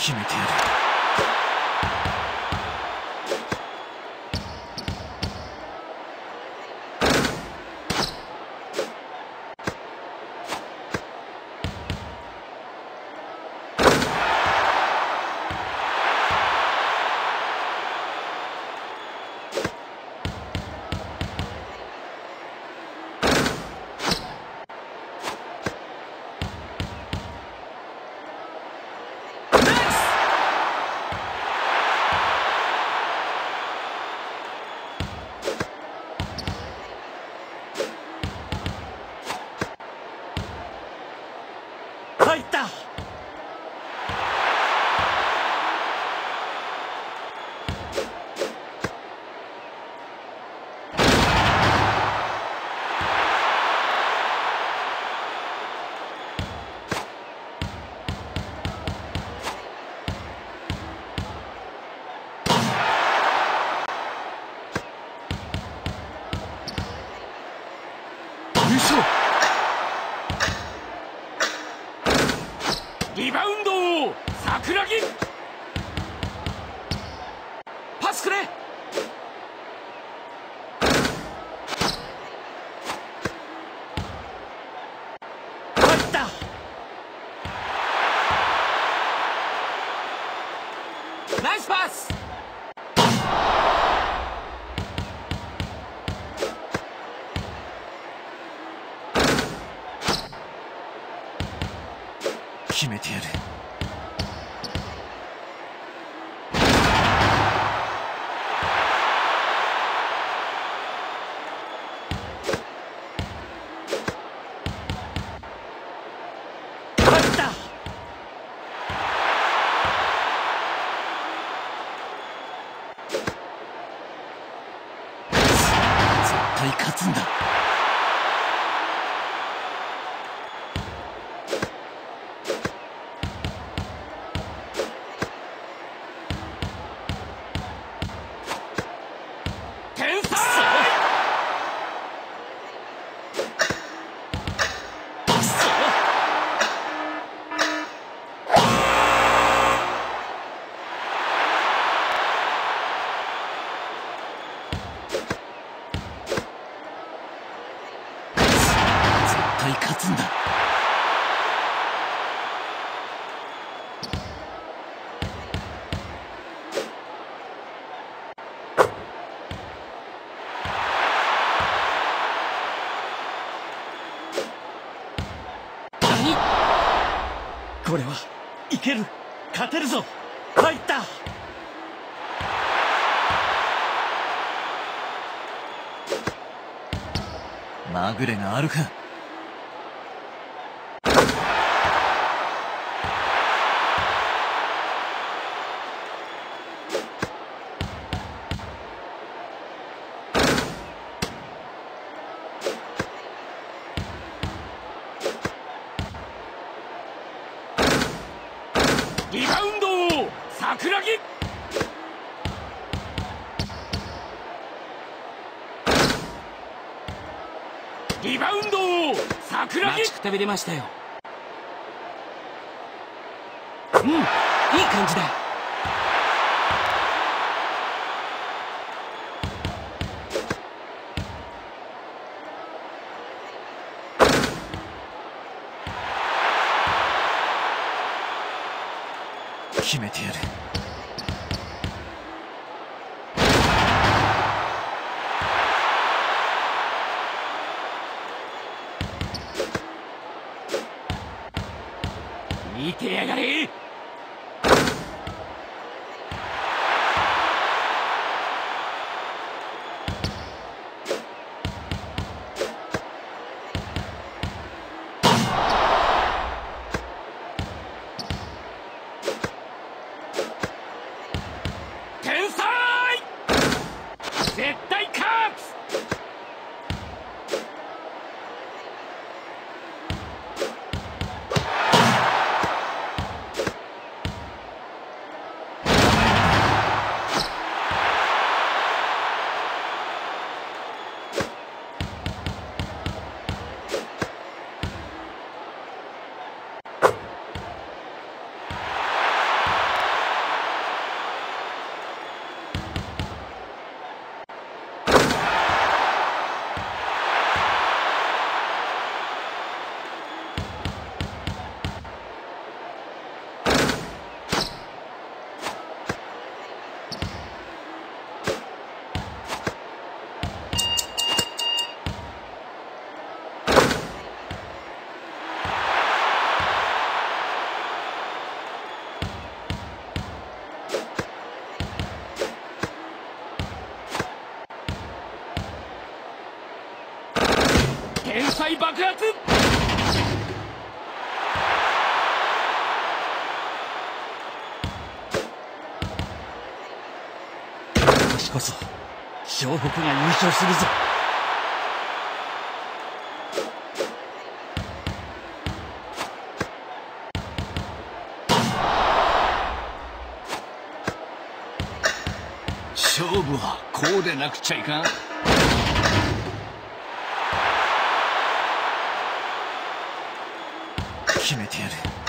決めてやる。入った。優勝。リバウンド、桜木。パスくれ。入った。ナイスパス。決めてやる。入った。絶対勝つんだ。絶対勝つんだ。何？これはいける。勝てるぞ。入った。まぐれがあるか。リバウンド、桜木。リバウンド、桜木。待ちくたびれましたよ。うん、いい感じだ。決めてやる。見てやがれ。天才。絶対勝つ。 彩爆発。 今年こそ湘北が優勝するぞ。 勝負はこうでなくちゃいかん。 決めてやる。